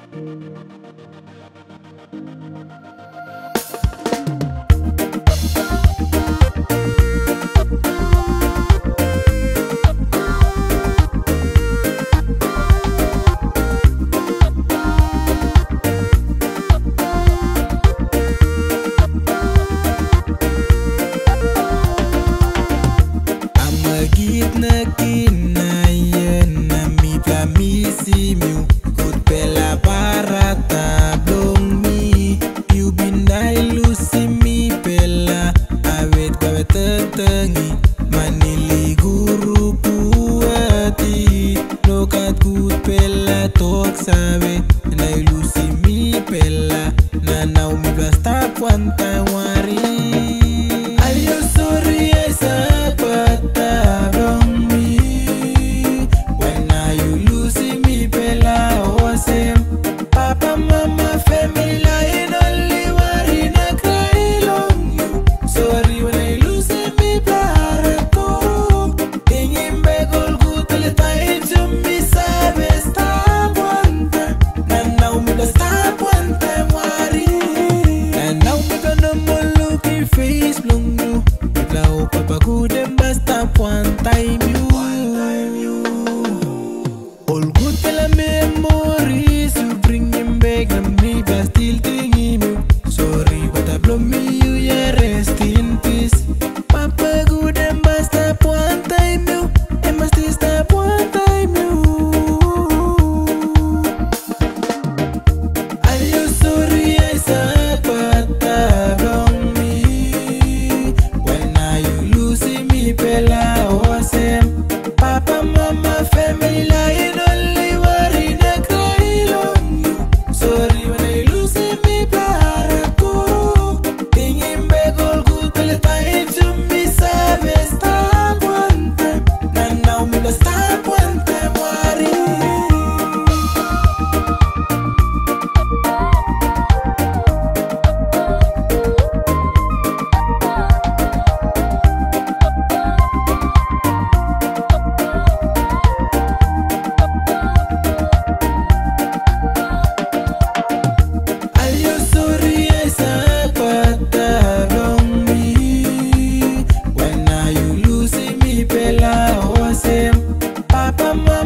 Manili guru puati lokat kut pela tok sabe na ilusi mi pela na nau mi plasta kwanta wari ayo sorry esa pata from me when I you lucy mi pela wasem papa mama family in only worry na cry long you sorry when I lucy mi para to ingin begol gutel time to me sabe stop one time na now me da stop one time worry na now me gonna more looking face long you now papa good and stop one time you all good tell memories you bring him back and me but still thinking you sorry but I blow me you yeah rest in peace papa good and stop one time you and must stop one time you are you sorry I said but wrong me when I you losing me pela wasem papa mama family lying only worry na cry long you sorry when I losing me para ko tingin begol gutel time to me sabe stop one time na now me da stop one time worry are you sorry I said but wrong me when I you losing me pela wasem papa mama